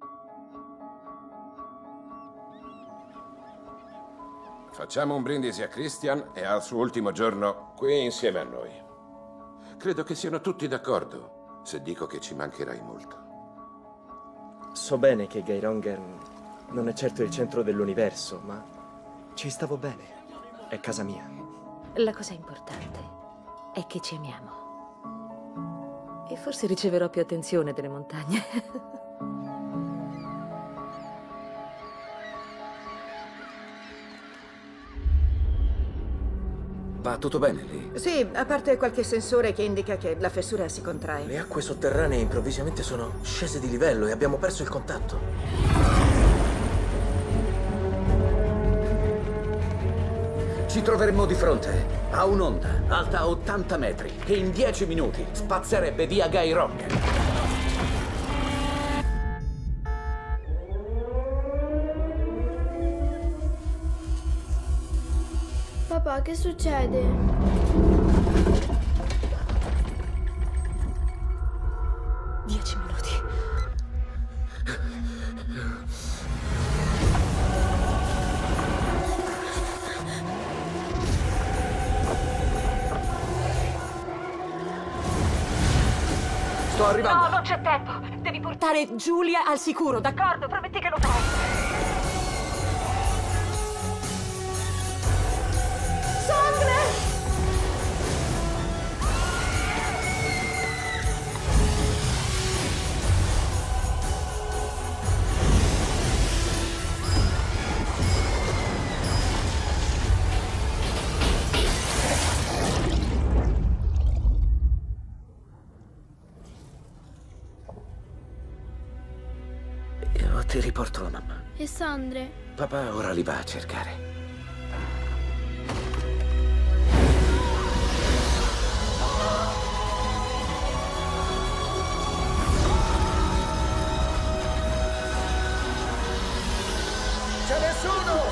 Facciamo un brindisi a Christian e al suo ultimo giorno qui insieme a noi. Credo che siano tutti d'accordo se dico che ci mancherai molto. So bene che Geiranger non è certo il centro dell'universo, ma ci stavo bene. È casa mia. La cosa importante è che ci amiamo. E forse riceverò più attenzione delle montagne. Va tutto bene lì? Sì, a parte qualche sensore che indica che la fessura si contrae. Le acque sotterranee improvvisamente sono scese di livello e abbiamo perso il contatto. Ci troveremmo di fronte a un'onda alta 80 metri che in 10 minuti spazzerebbe via Geiranger. Papà, che succede? Dieci minuti. Sto arrivando. No, non c'è tempo. Devi portare Giulia al sicuro, d'accordo? Prometti che lo fai. Io ti riporto la mamma. E Sandre? Papà ora li va a cercare. C'è nessuno!